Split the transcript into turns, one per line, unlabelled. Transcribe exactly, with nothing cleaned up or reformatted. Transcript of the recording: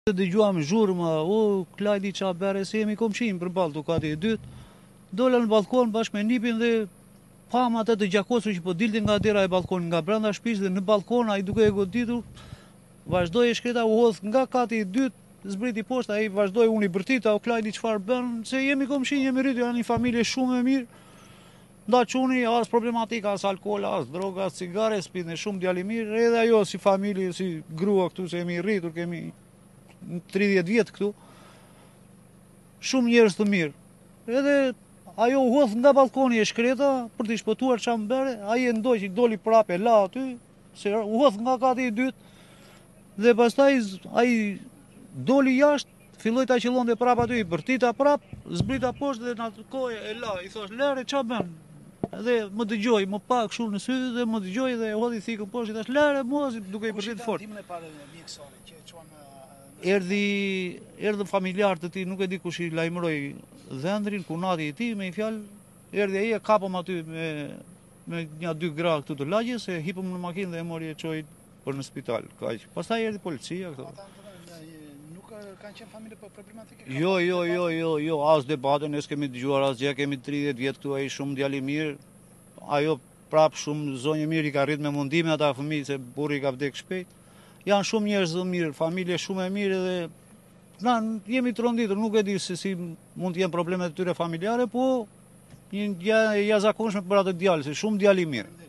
Dëgjuam zhurma, o, Klajdi qa bere, se jemi komshin për balë tukati e dytë. Dola në balkon bashkë me nipin dhe pam atë të gjakosur që po dilti nga dera e balkonit nga brenda shtëpisë dhe në balkon ai duke e goditur, vazhdoi shkreta u hodh nga kati i dytë, zbriti poshtë, ai vazhdoi unë i bërtita, o Klajdi çfarë bën, se jemi komshin, jemi rritur, janë një familje shumë e mirë. Nda quni, as problematika, as alkola, as droga, as cigare, s'pidhne shumë djali mirë, edhe ajo si familje, si grua këtu, se jemi rritur, kemi tridhjetë vjetë këtu, shumë njerëz të mirë. Edhe ajo u hodh nga balkoni e shkreta për t'i shpëtuar çfarë bëre, ai e ndoi që doli prapë la aty, se u hodh nga kati i dytë dhe pastaj ai doli jashtë, filloi ta qellonte prapë aty, i bërtita prapë, zbrita poshtë dhe na kohë e la, i thosh lere ç'a bën? Dhe më dëgjoi, më pa kështu në sy dhe më dëgjoi dhe hodhi thikën poshtë, i thash lere mos, duke i bërtit fort. Erdhi, erdhën familjar të tij, nuk e di kush i lajmëroi dhëndrin, kunati i tij, me një fjalë, erdhi ai e kapëm aty me me një dy gra këtu të lagjes, e hipëm në makinë dhe e mori e çoi për në spital. Kaq. Pastaj erdhi policia këtu.
Nuk kanë qenë familje për problematike?
Jo, jo, jo, jo, jo, as debate, ne s'kemi dëgjuar asgjë, kemi tridhjetë vjet këtu, ai shumë djalë i mirë. Ajo prap shumë zonjë mirë, i ka rrit me mundime ata fëmijë se burri ka vdek shpejt. Janë shumë njerëz të mirë, familje shumë e mirë dhe na jemi tronditur, nuk e di se si mund të jenë problemet e tyre familjare, po një gjë e jashtëzakonshme për atë djalë, se shumë djalë i mirë.